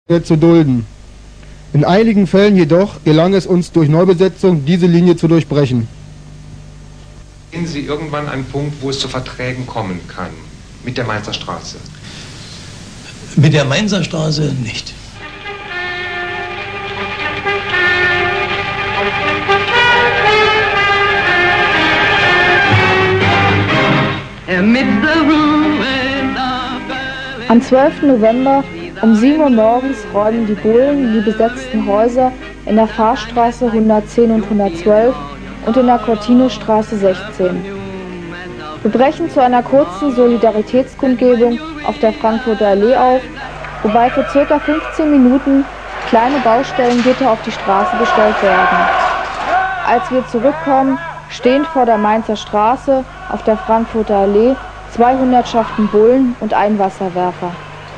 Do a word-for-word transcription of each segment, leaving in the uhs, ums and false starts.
zu dulden. In einigen Fällen jedoch gelang es uns durch Neubesetzung, diese Linie zu durchbrechen. Sehen Sie irgendwann einen Punkt, wo es zu Verträgen kommen kann mit der Mainzer Straße? Mit der Mainzer Straße nicht. Am zwölften November um sieben Uhr morgens räumen die Bullen die besetzten Häuser in der Fahrstraße hundertzehn und hundertzwölf und in der Cortinostraße sechzehn. Wir brechen zu einer kurzen Solidaritätskundgebung auf der Frankfurter Allee auf, wobei für ca. fünfzehn Minuten kleine Baustellengitter auf die Straße gestellt werden. Als wir zurückkommen, stehen vor der Mainzer Straße auf der Frankfurter Allee zwei Hundertschaften Bullen und ein Wasserwerfer.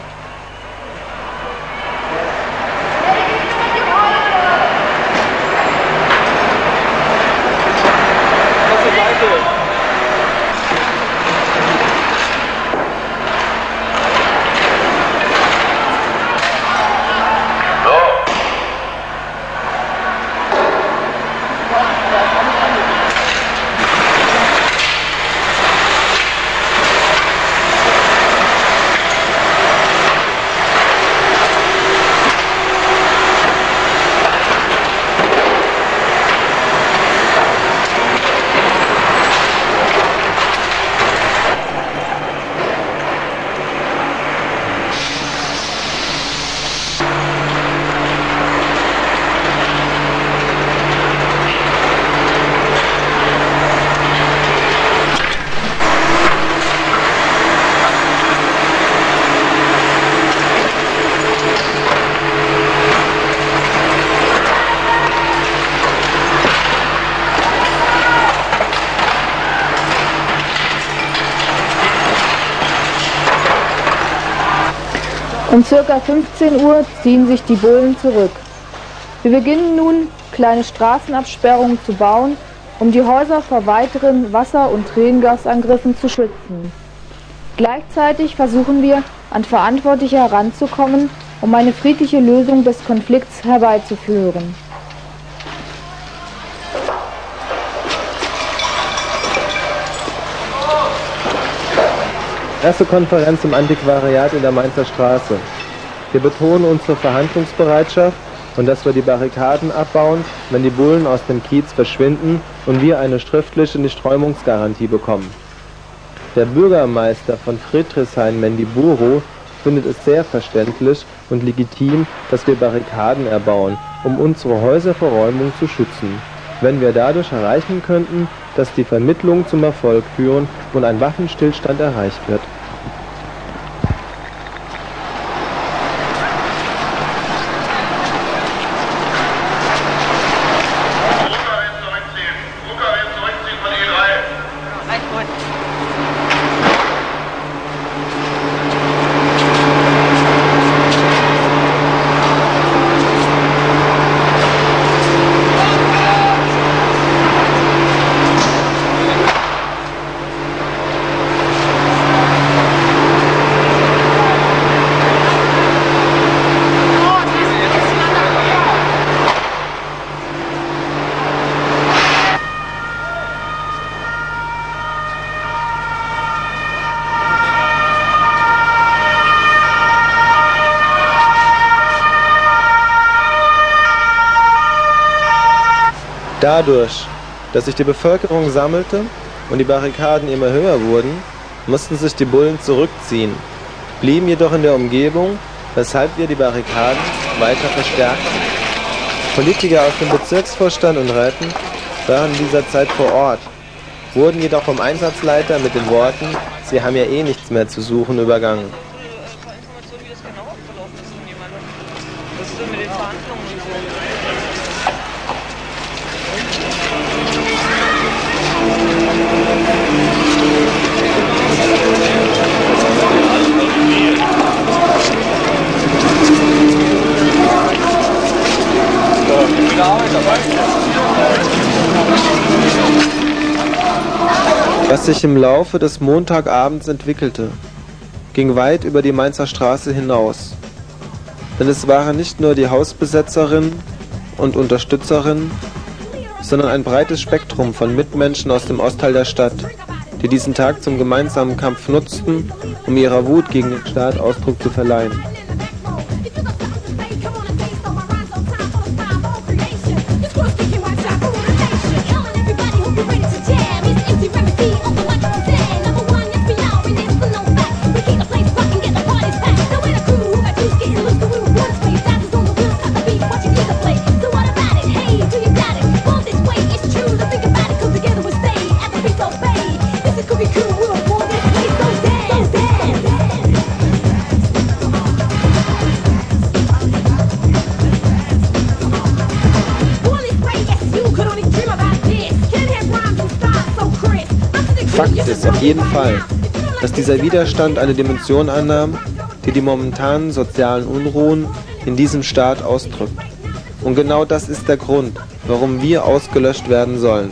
Um ca. fünfzehn Uhr ziehen sich die Bullen zurück. Wir beginnen nun, kleine Straßenabsperrungen zu bauen, um die Häuser vor weiteren Wasser- und Tränengasangriffen zu schützen. Gleichzeitig versuchen wir, an Verantwortliche heranzukommen, um eine friedliche Lösung des Konflikts herbeizuführen. Erste Konferenz im Antiquariat in der Mainzer Straße. Wir betonen unsere Verhandlungsbereitschaft und dass wir die Barrikaden abbauen, wenn die Bullen aus dem Kiez verschwinden und wir eine schriftliche Nichträumungsgarantie bekommen. Der Bürgermeister von Friedrichshain, Mendiburu, findet es sehr verständlich und legitim, dass wir Barrikaden erbauen, um unsere Häuser vor Räumung zu schützen. Wenn wir dadurch erreichen könnten, dass die Vermittlungen zum Erfolg führen und ein Waffenstillstand erreicht wird. Dadurch, dass sich die Bevölkerung sammelte und die Barrikaden immer höher wurden, mussten sich die Bullen zurückziehen, blieben jedoch in der Umgebung, weshalb wir die Barrikaden weiter verstärkten. Politiker aus dem Bezirksvorstand und Räten waren in dieser Zeit vor Ort, wurden jedoch vom Einsatzleiter mit den Worten, sie haben ja eh nichts mehr zu suchen, übergangen. Was sich im Laufe des Montagabends entwickelte, ging weit über die Mainzer Straße hinaus. Denn es waren nicht nur die Hausbesetzerinnen und Unterstützerinnen, sondern ein breites Spektrum von Mitmenschen aus dem Ostteil der Stadt, die diesen Tag zum gemeinsamen Kampf nutzten, um ihrer Wut gegen den Staat Ausdruck zu verleihen. Fakt ist auf jeden Fall, dass dieser Widerstand eine Dimension annahm, die die momentanen sozialen Unruhen in diesem Staat ausdrückt. Und genau das ist der Grund, warum wir ausgelöscht werden sollen.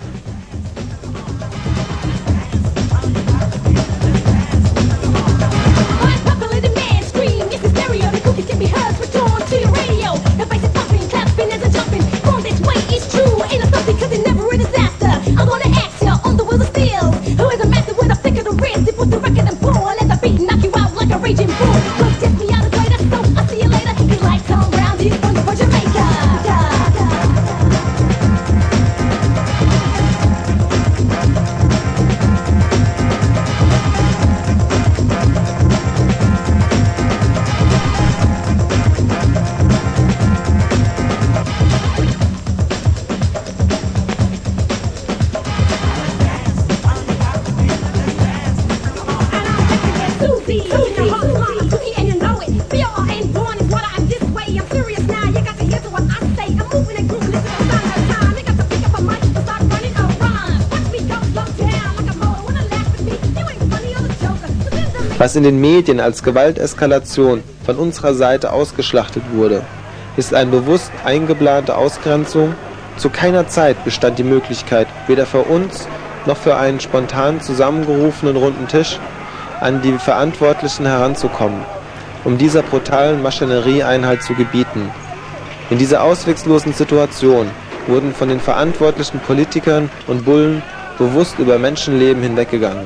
Was in den Medien als Gewalteskalation von unserer Seite ausgeschlachtet wurde, ist eine bewusst eingeplante Ausgrenzung. Zu keiner Zeit bestand die Möglichkeit, weder für uns noch für einen spontan zusammengerufenen runden Tisch an die Verantwortlichen heranzukommen, um dieser brutalen Maschinerie Einhalt zu gebieten. In dieser ausweglosen Situation wurden von den verantwortlichen Politikern und Bullen bewusst über Menschenleben hinweggegangen.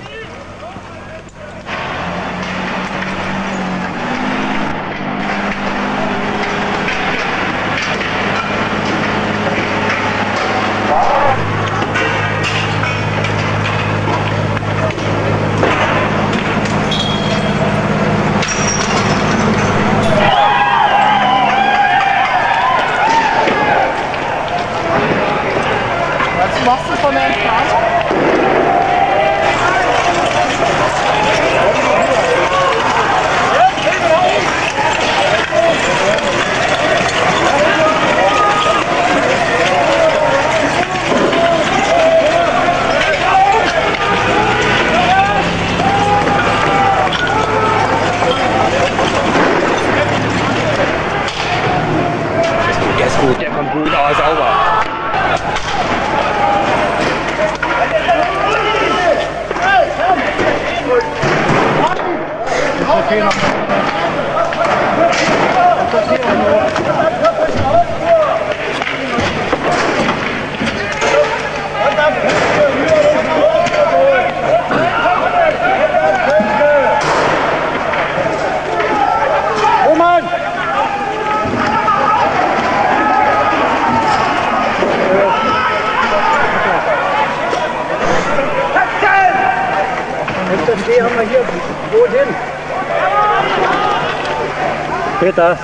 Peter!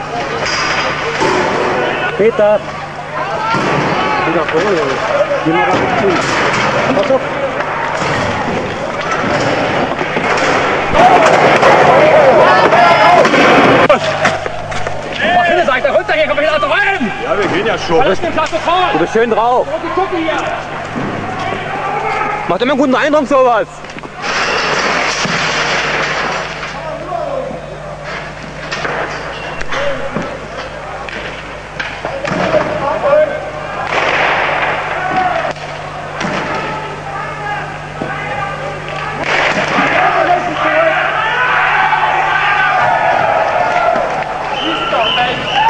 Peter! Geh nach vorne, geh mal da zu. Pass auf! Was will das eigentlich? Runter hier, komm ich wieder rein! Ja, wir gehen ja schon. Was ist denn Klasse voll? Du bist schön drauf. Macht immer einen guten Eindruck, sowas. Zeit!